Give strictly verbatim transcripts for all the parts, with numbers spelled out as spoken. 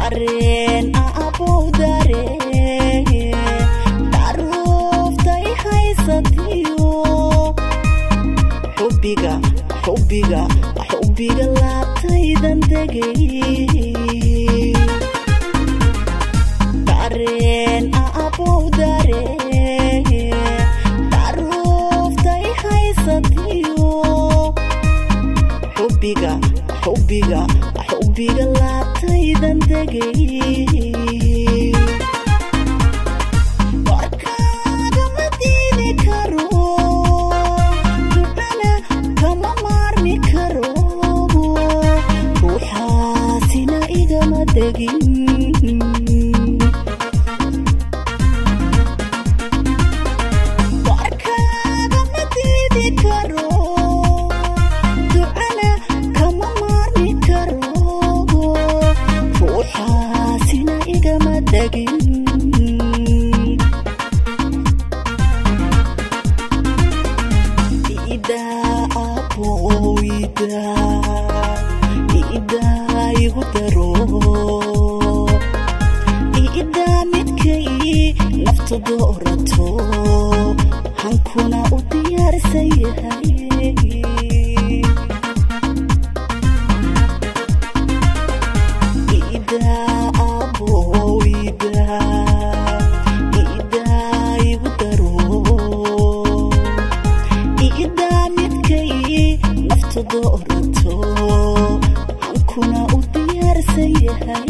dareen aabow dareen taruuftay haysatiyo xubbiga xubbiga xubbiga laabtaydan degay dareen aabow dareen taruuftay haysatiyo xubbiga xubbiga xubbiga laabtaydan degay warkaaga ma diidi karo ducana kama maarmi karo ruuxaasina igama degin ida aabow ida ida igu daro ida midkay naftu doorato hankuna u diyaarsan yahay ida aabow ida doorato hankuna u diyaarsan yahay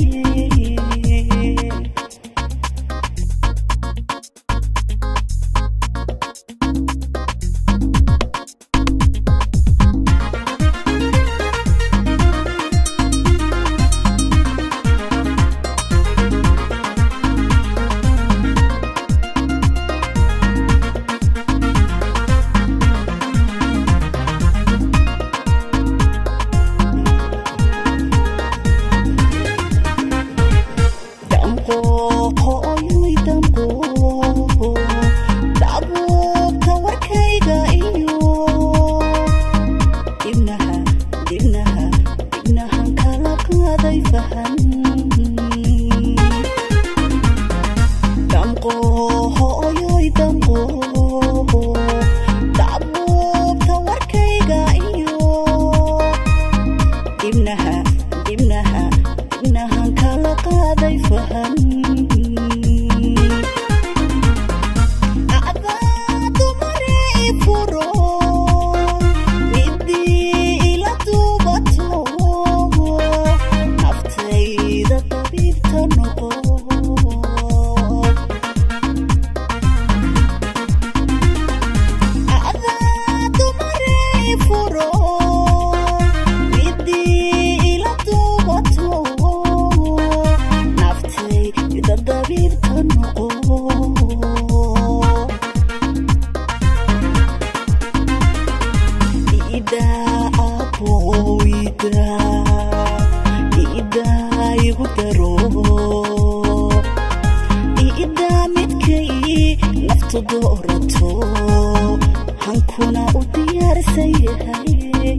doorato hankuna u diyaarsan yahay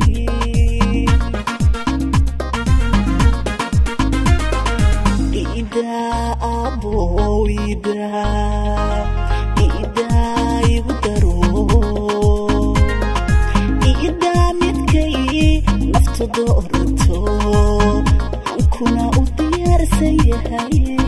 ida aabow ida ida igu daro ida midkay naftu doorato hankuna u diyaarsan yahay